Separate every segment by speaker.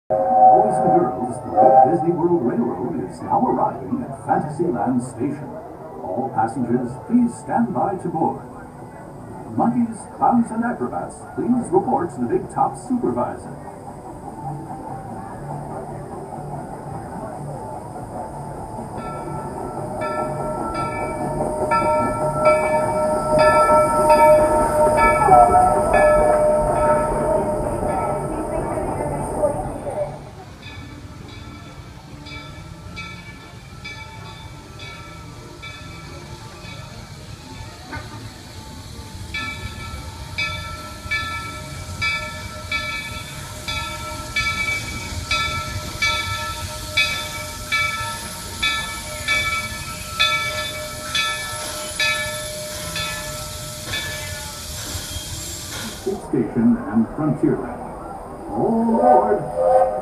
Speaker 1: Boys and girls, the Walt Disney World Railroad is now arriving at Fantasyland Station. All passengers, please stand by to board. Monkeys, clowns, and acrobats, please report to the Big Top Supervisor. Station and Frontierland. All aboard!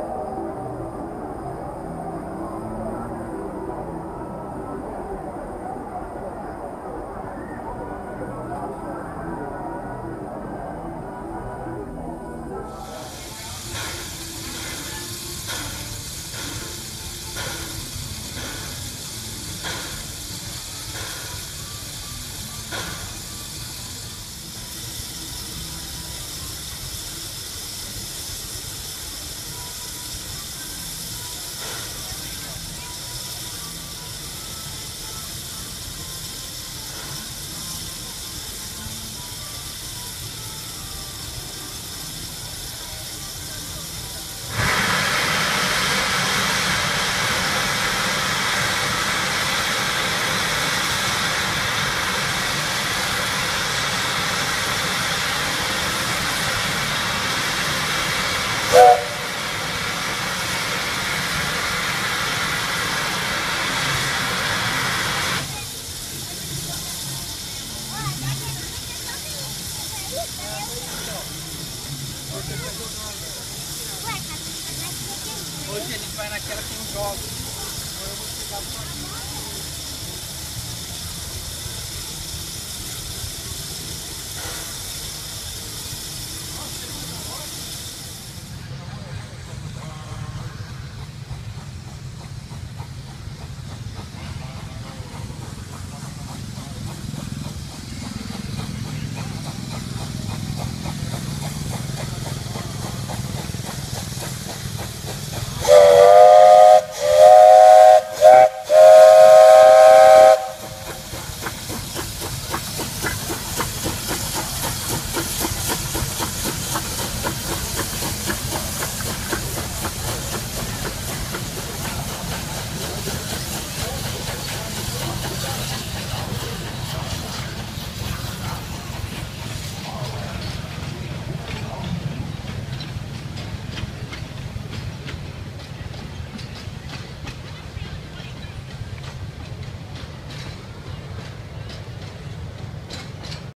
Speaker 2: Hoje a gente vai naquela que tem um jogo. Eu vou pegar o